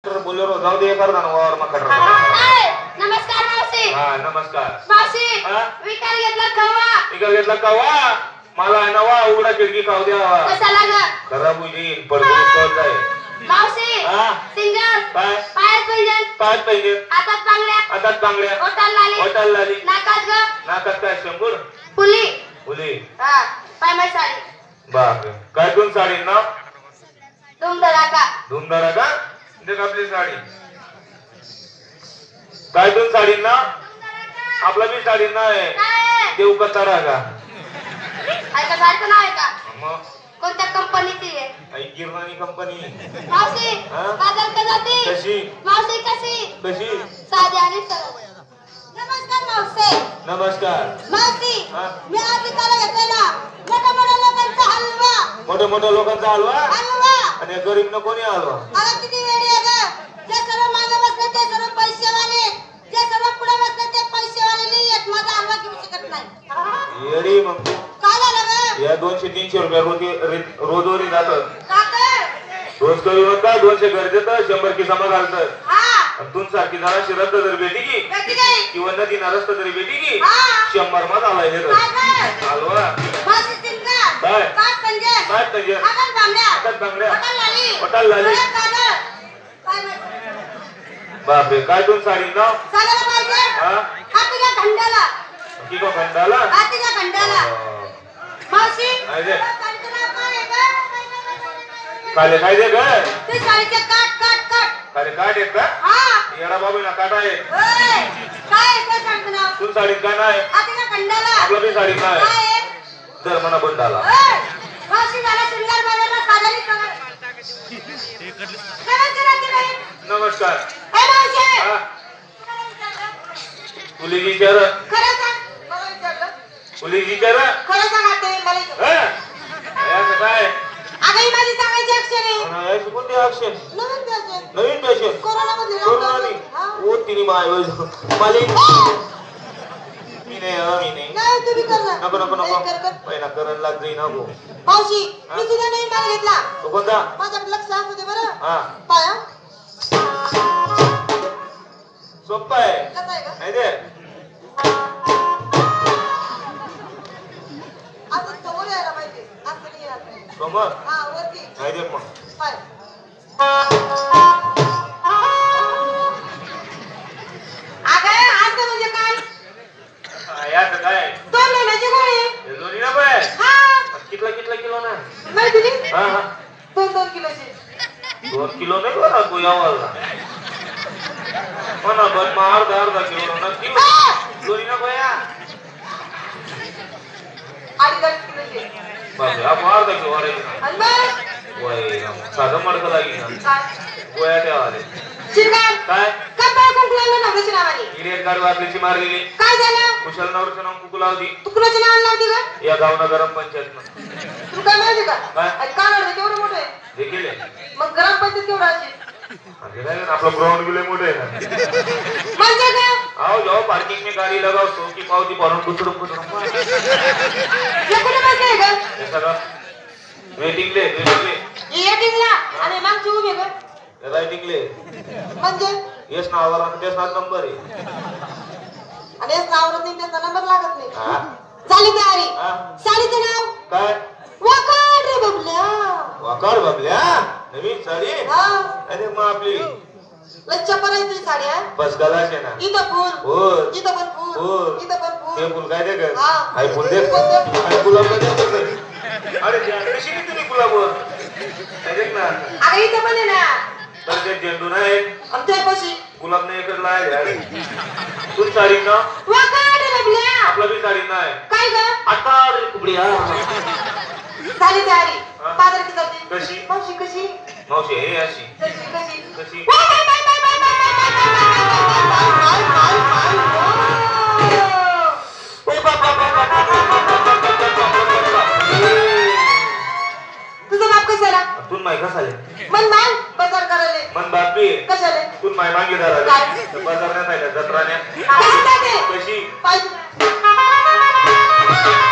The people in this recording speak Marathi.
बोलेरो जाऊ दे कर ना वावर मकर. नमस्कार मावशी. हा नमस्कार मावशी. विकायला घेतला कवा. विकायला घेतला कवा. मला आहे ना वा उघडा खिडकी खाऊ द्या. कशाला ग. खराब होईल पडदे कोण आहे. मावशी. सिंगर. पायात पैंजण. पायात पैंजण. हातात बांगड्या. हातात बांगड्या. ओठाला लाली. नाकात ग. नाकात काय शंभर. फुली. फुली. हा पायमाई साडी. बापरे काय दोन साडी ना. धूमधडाका. धूमधडाका. देख आपली साडी. काय दोन साडी ना. आपला बी साडी ना आहे. देव का तडाका. ऐका सारखं नाव आहे का. मग कोणत्या कंपनीची आहे. गिरणारी कंपनी. मावशी बाजार का जाते. कशी. मावशी कशी. कशी. साधी आणि सरळ. नमस्कार मावशी. नमस्कार मावशी. मी आज विकायला घेतलेला मोठ्या मोठ्या लोकांचा हलवा. मोठ्या लोकांचा हलवा. आणि गरीब न कोणी हलवा. अगं किती वेळी आहे ग. जे सर्व मागे बसले ते सर्व पैसेवाले. जे सर्व पुढे बसले ते पैसेवाले नाही येत. माझा हलवा घेऊ शकत नाही. येडी मग काय झालं ग. या 200-300 रुपये रोजवरी जातात. रोज कमी होता 200 गरजेचं 100 की समा घालतात. तुम सारखी जरा शिरत जर भेटी की किंवा नदीना रस्ता जरी भेटी की 100 मा झालाय हलवा. काय पंजे. हातात बांगड्या. ओठाला लाली. बापरे काय दोन साडी ना. की को खंडाला. काले काय दे ग. काले काट आहेत का. येडा बाबू ना काटा आहे. तू साडीत काय नाही. आपला बी साडीत नाही. जर मना बंडाला. नमस्कार. पुलीजी विचार. पुलीजी विचार. काय माझी सांगायची अक्षर आहे. कोणते अक्षर. नवीन पॅशन. कोरोनाने ओ तिने माय मी नाही तुम्ही करणार. नको पहिला करण लाग जाई नको. मावशी मी तुझा नवीन माल घेतला. तो कोणता. माझ्याकडे लक्ष असू दे बरं. हा पाया सोप्पा आहे. कसं आहे का. नाही दे असं समोर यायला पाहिजे. असं नाही यायला. समोर. हा वरती. नाही दे मग. पाय अगं असं म्हणजे काय. यात काय 2 महिन्याची गोळी. लोणी ना बाय. हा कितला किलो ना. नाही दिली. हा 2 किलोची. 2 किलो नाही बरं तू यावाला म्हणा बन मार अर्धा किलो नक्की लोणी ना गोया. 2.5 किलोची. बापरे आप अर्धा किलो अरे वय साधं मडकं लागेल ना. गोया ठेवाले. शिरगार काय कपाळ कुंकू नवऱ्याच्या नावाने. इडियट गाडी वापलीची मारलेली. काय झालं. कुशल नवऱ्याचं नाव कुकू लावती. तू कुणाच्या नावाने लावती का. या गावना गरम पंचायत. तू काय माहिती का. काय कानड केवढं मोठं आहे. देखील मग ग्रामपंचायत केवढं असेल. आपलं ग्राउंड गेले मोठे आहे ना. म्हणजे काय. आओ जाओ पार्किंग में गाड़ी लगाओ सो की पावती भरून कुचडून कुठे बसले का. सगळं वेटिंग ले वेटिंगला आणि मागची उभी का. रायटिंग ले म्हणजे येस नावावर आणि त्याच नंबर आहे. आणि येस नावावर नाही त्याचा नंबर लागत नाही. झाली तयारी. साडीचं नाव काय. वाकाड रे बबल्या. वाकाड बबल्या. नवीन साडी. अरे मग आपली लच्चा परायची साडी आहे. बस गलाचे ना. इथं फुल. इथं पण फुल. इथं पण फुल. हे फुल काय दे ग. हाय फुल दे. आणि गुलाब दे. अरे कशी किती तुम्ही गुलाबवर. देख ना. अरे इथं पण आहे ना. तर ते झेंडू नाही. आमच्या पाशी गुलाब नाही एकच लाय अरे. तू साडी ना. वाकाड रे बबल्या. आपला बी साडी नाही. काय ग. आता कुबड्या. झाली तयारी. बाजारात जाते. कशी. मावशी कशी. मावशी हे अशी. कशी. कशी. तुझा बाप कशाला. तू माय कसाले. मन बाल बाजार करायला. मन बापी कशाले. तू माय मागे धराले. बाजार नाही पाहिजे जत्राने. कशी. कशी. पाहिजे.